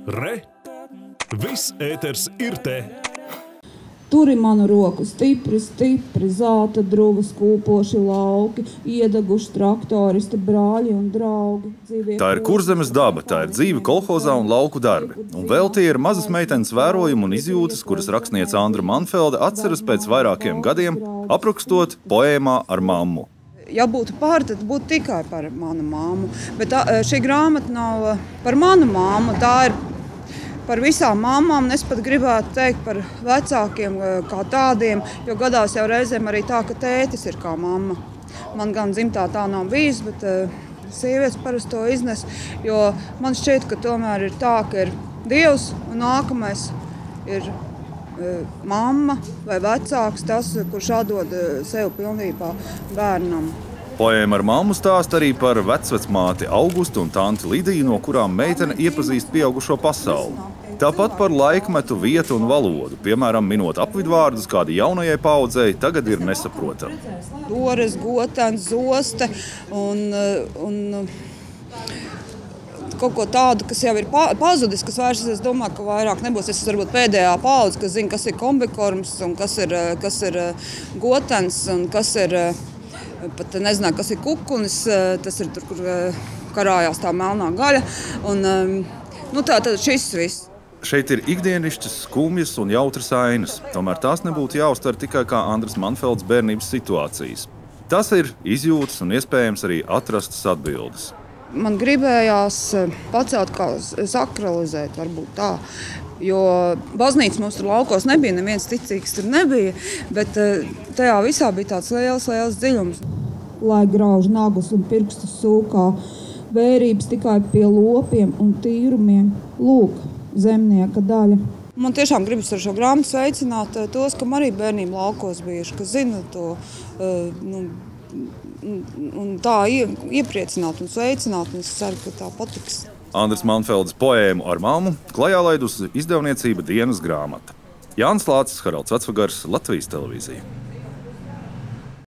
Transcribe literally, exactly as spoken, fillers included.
Re! Viss ēters ir te! Turi manu roku stipri, stipri, zelta druvas kūpoši lauki, iedeguši traktoristi, brāļi un draugi. Tā ir Kurzemes daba, tā ir dzīve kolhozā un lauku darbi. Un vēl tie ir mazas meitenes vērojumi un izjūtas, kuras rakstniece Andra Manfelde atceras pēc vairākiem gadiem, aprakstot poēmā ar mammu. Ja būtu pār, tad būtu tikai par manu māmu. Bet tā, šī grāmata nav par manu māmu, tā ir par visām mamām. Es pat gribētu teikt par vecākiem kā tādiem, jo gadās jau reizēm arī tā, ka tētis ir kā mamma. Man gan dzimtā tā nav bijis, bet sievietes parasti to iznes, jo man šķiet, ka tomēr ir tā, ka ir Dievs un nākamais ir mamma vai vecāks, tas, kurš atdod sev pilnībā bērnam. Poēma ar mammu stāst arī par vecvecmāti Augustu un tanti Lidiju, no kurām meitene iepazīst pieaugušo pasauli. Tāpat par laikmetu, vietu un valodu, piemēram, minot apvidvārdus, kādi jaunajai paudzei tagad ir nesaprotami. Dores, gotens, zoste un, un kaut ko tādu, kas jau ir pazudis, kas vairs, es domāju, ka vairāk nebūs. Es varbūt pēdējā paudze, kas zina, kas ir kombikorms un kas ir, kas ir gotens un kas ir, pat nezināju, kas ir kukunis, tas ir tur, kur karājās tā melnā gaļa. Un, nu tā tad šis viss. Šeit ir ikdienišķas, skumjas un jautras ainas. Tomēr tās nebūtu jāuztver tikai kā Andras Manfeldes bērnības situācijas. Tas ir izjūtas un iespējams arī atrastas atbildes. Man gribējās pacelt, kā sakralizēt, varbūt tā, jo baznīca mums tur laukos nebija, neviens ticīgs tur nebija, bet tajā visā bija tāds liels, liels dziļums. Lai grauž nagus un pirkstus sūkā, vērības tikai pie lopiem un tīrumiem, lūk, zemnieka daļa. Man tiešām gribas ar šo grāmatu sveicināt tos, kam arī bērnība laukos bijuši, kas zina to, nu, un tā iepriecināt un sveicināt, un es ceru, ka tā patiks. Andras Manfeldes poēmu ar mammu klajā laidusi izdevniecība Dienas grāmata. Jānis Lācis, Haralds Vecvagars, Latvijas televīzija.